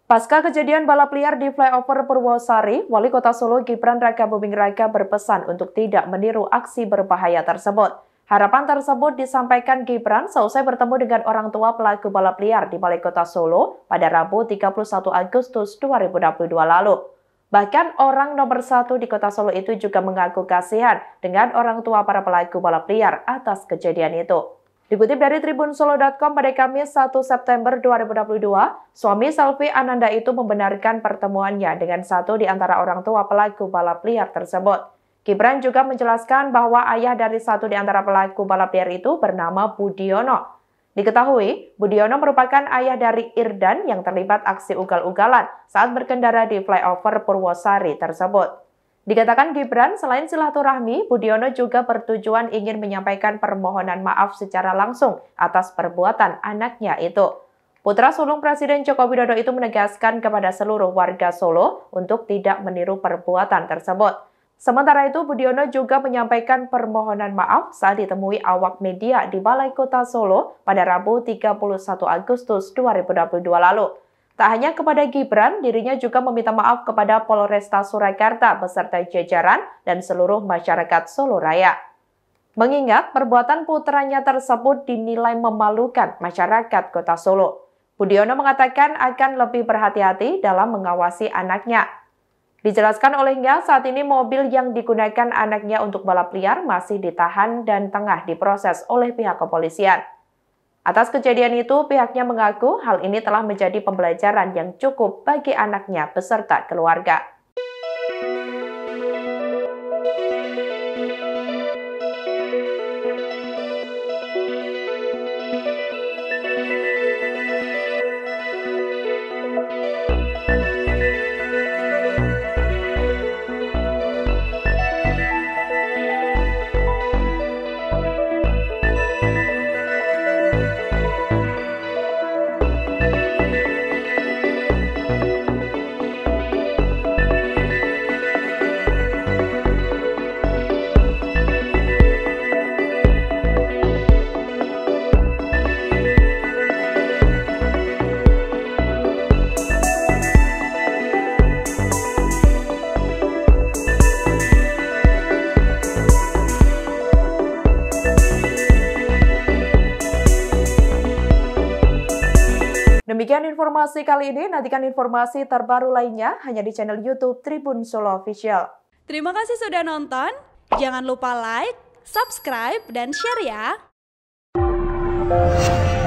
Pasca kejadian balap liar di flyover Purwosari, Wali Kota Solo Gibran Rakabuming Raka berpesan untuk tidak meniru aksi berbahaya tersebut. Harapan tersebut disampaikan Gibran seusai bertemu dengan orang tua pelaku balap liar di Balai Kota Solo pada Rabu 31 Agustus 2022 lalu. Bahkan orang nomor 1 di Kota Solo itu juga mengaku kasihan dengan orang tua para pelaku balap liar atas kejadian itu. Dikutip dari tribunsolo.com pada Kamis 1 September 2022, suami Selvi Ananda itu membenarkan pertemuannya dengan satu di antara orang tua pelaku balap liar tersebut. Gibran juga menjelaskan bahwa ayah dari satu di antara pelaku balap liar itu bernama Budiono. Diketahui, Budiono merupakan ayah dari Irdan yang terlibat aksi ugal-ugalan saat berkendara di flyover Purwosari tersebut. Dikatakan Gibran, selain silaturahmi, Budiono juga bertujuan ingin menyampaikan permohonan maaf secara langsung atas perbuatan anaknya itu. Putra sulung Presiden Joko Widodo itu menegaskan kepada seluruh warga Solo untuk tidak meniru perbuatan tersebut. Sementara itu, Budiono juga menyampaikan permohonan maaf saat ditemui awak media di Balai Kota Solo pada Rabu 31 Agustus 2022 lalu. Tak hanya kepada Gibran, dirinya juga meminta maaf kepada Polresta Surakarta beserta jajaran dan seluruh masyarakat Solo Raya. Mengingat perbuatan putranya tersebut dinilai memalukan masyarakat Kota Solo, Budiono mengatakan akan lebih berhati-hati dalam mengawasi anaknya. Dijelaskan olehnya, saat ini mobil yang digunakan anaknya untuk balap liar masih ditahan dan tengah diproses oleh pihak kepolisian. Atas kejadian itu, pihaknya mengaku hal ini telah menjadi pembelajaran yang cukup bagi anaknya beserta keluarga. Demikian informasi kali ini, nantikan informasi terbaru lainnya hanya di channel YouTube Tribun Solo Official. Terima kasih sudah nonton, jangan lupa like, subscribe, dan share ya!